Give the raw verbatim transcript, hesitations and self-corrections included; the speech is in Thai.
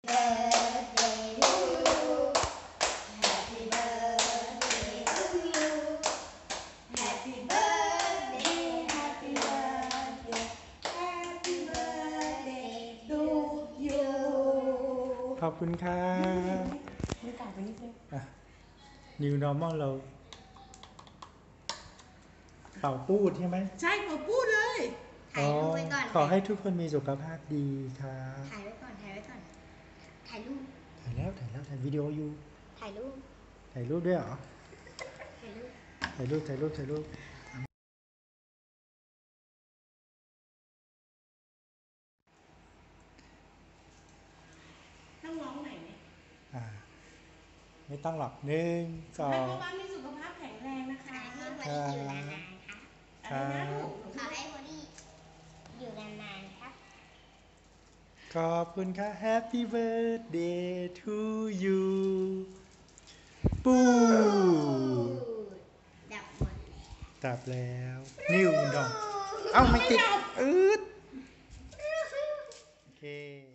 birthday to you. Happy birthday to you. Happy birthday, happy birthday, happy birthday to you. ขอบคุณครับไม่ต่างไปนิดนึง New Normal เราเป่าพูดใช่ไหมใช่ผมพูดเลยถ่ายรูปไว้ก่อนขอให้ทุกคนมีสุขภาพดีครับถ่ายไว้ก่อนถ่ายไว้ก่อนถ่ายรูปถ่ายแล้วถ่ายแล้วถ่ายวิดีโออยู่ถ่ายรูปถ่ายรูปด้วยเหรอถ่ายรูปถ่ายรูปถ่ายรูปถ่ายรูปต้องร้องไหนไหมอ่าไม่ต้องหรอกหนึ่งสอให้งพ่อบ้านมีสุขภาพแข็งแรงนะคะให้บอครัดี้บอยู่นานๆค่ะครัอะไรนะบลูกขอให้บอดี้อยู่นานๆครับขอบคุณค่ะ Happy birthday to you ปูดับหมดแล้วดับแล้วนิ้วดองเอ้าไม่ติดอืดโอเค